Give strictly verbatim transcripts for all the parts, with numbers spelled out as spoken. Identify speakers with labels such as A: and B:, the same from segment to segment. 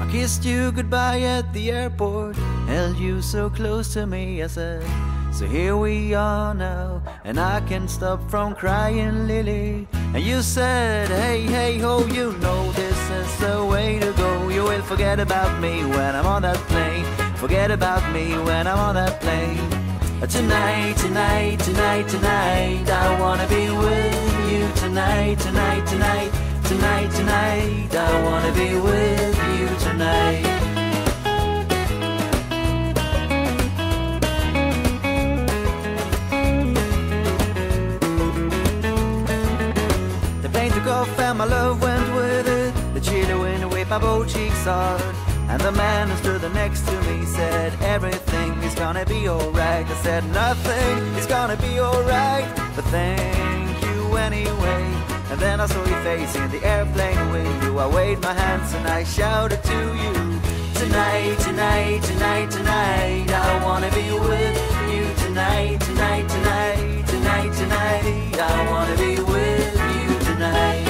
A: kissed you goodbye at the airport, held you so close to me. I said, so here we are now, and I can't stop from crying, Lily. And you said, hey, hey, ho, you know this is the way to go. You will forget about me when I'm on that plane. Forget about me when I'm on that plane. Tonight, tonight, tonight, tonight, I wanna be with you. Tonight, tonight, tonight, tonight, tonight, I wanna be with you tonight. Took off and my love went with it. The chilly wind waved my both cheeks hard, and the man who stood next to me said, everything is gonna be alright. I said, nothing is gonna be alright, but thank you anyway. And then I saw your face in the airplane window. I waved my hands and I shouted to you, tonight, tonight, tonight, tonight, I wanna be with you. Tonight, tonight, tonight, tonight, tonight, I wanna be with you tonight.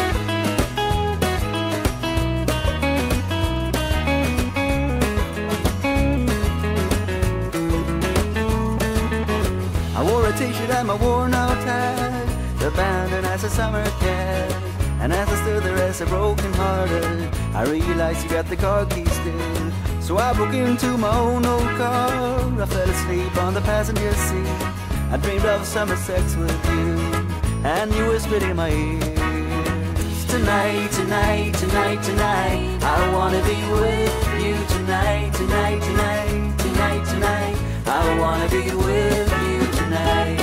A: I wore a t-shirt and my worn out hat, abandoned as a summer cat. And as I stood there as a broken hearted, I realized you got the car keys still. So I broke into my own old car. I fell asleep on the passenger seat. I dreamed of summer sex with you, and you whispered in my ear, tonight, tonight, tonight, tonight, I wanna be with you. Tonight, tonight, tonight, tonight, tonight, I wanna be with you tonight.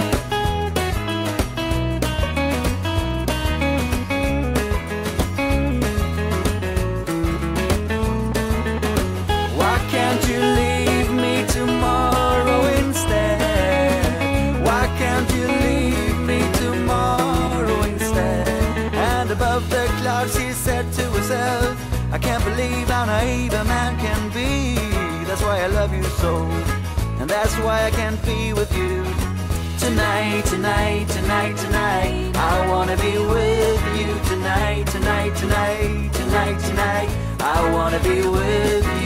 A: Why can't you leave me tomorrow instead? Why can't you leave me tomorrow instead? Above the clouds she said to herself, I can't believe how naive a man can be. That's why I love you so, and that's why I can't be with you. Tonight, tonight, tonight, tonight, I wanna be with you. Tonight, tonight, tonight, tonight, tonight, I wanna be with you.